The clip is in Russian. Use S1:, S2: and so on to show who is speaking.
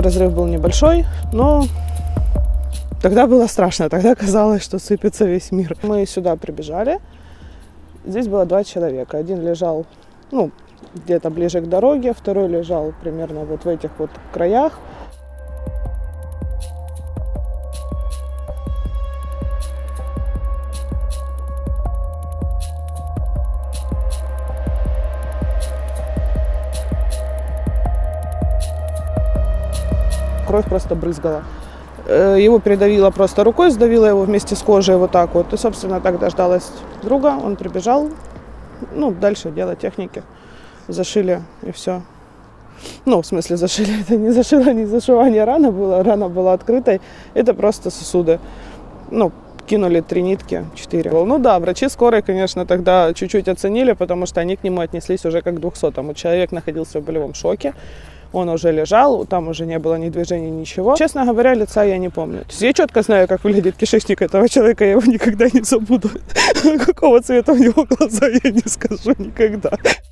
S1: разрыв был небольшой, но тогда было страшно. Тогда казалось, что сыпется весь мир. Мы сюда прибежали. Здесь было 2 человека. Один лежал, где-то ближе к дороге, второй лежал примерно вот в этих вот краях. Кровь просто брызгала. Его придавило просто рукой, сдавило его вместе с кожей вот так вот. И, собственно, так дождалась друга, он прибежал. Дальше дело техники. Зашили и все. В смысле зашили, это не зашило, не зашивание рана была открытой. Это просто сосуды. Кинули 3 нитки, 4. Врачи скорой, конечно, тогда чуть-чуть оценили, потому что они к нему отнеслись уже как к 200-му. Человек находился в болевом шоке. Он уже лежал, там уже не было ни движения, ничего. Честно говоря, лица я не помню. То есть я четко знаю, как выглядит кишечник этого человека, я его никогда не забуду. Какого цвета у него глаза, я не скажу никогда.